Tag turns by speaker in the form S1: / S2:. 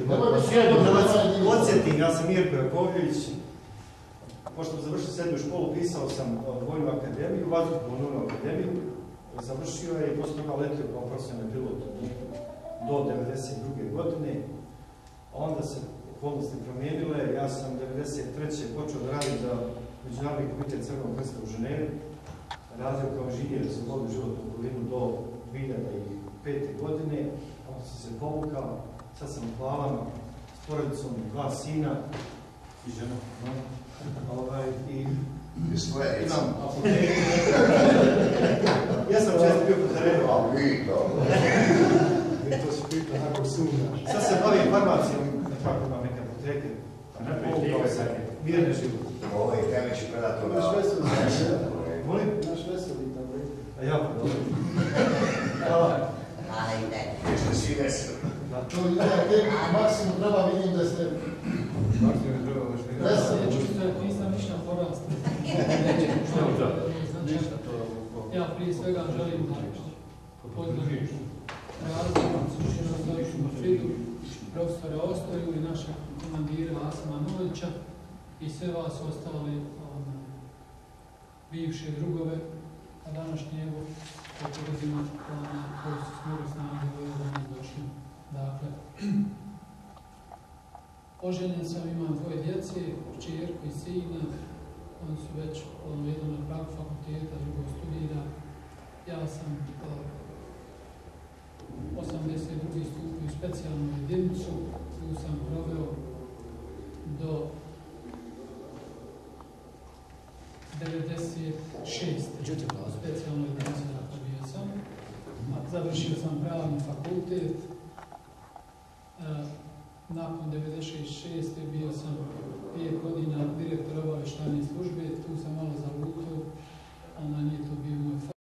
S1: Podsjetim, ja sam Mirko Jakovljević. Pošto sam završio srednju školu, pisao sam Vojnu akademiju, Vazduhoplovnu akademiju. Završio je i posle toga letio kao profesionalni pilot do 1992. godine. Onda se okolnosti promijenile. Ja sam 1993. počeo da radim za Međunarodni komitet Crvenog krsta u Ženevi. Radio kao inženjer za vodu životnu okolinu do 2005. godine. Onda sam se povukao. Sad sam u Hvalama s porodicom, 2 sina i žena. I imam apoteku. Ja sam često bio po terenu.
S2: To si pitao nakon sumnjaš.
S1: Sad se bavim farmacijom, tako imam neke apoteke. Povukao sam mirne život.
S3: Ovo je temeći predator.
S2: Naš veseli.
S1: Molim?
S2: Naš veseli tablet.
S1: A ja, dobro. Hvala.
S3: Jeste svi veseli.
S2: To je maksimum treba, vidim da ste veseli.
S4: Nisam ništa porasta. Ja prije svega želim da pozdravim razliku profesora Ostoju i našeg komandira Asima Novića i sve vas ostali bivše drugove, a današnji evo pogodima koji su smogli snage da danas došli. Dakle, oženjen sam, imam 2 djece, kćerku i sina, oni su već jedan na pravu fakulteta, drugo studira. Ja sam 82. stupio u specijalnu jedinicu, koju sam proveo do 96. specijalnu jedinicu, dakle bio sam. Završio sam pravni fakultet. Nakon 96. bio sam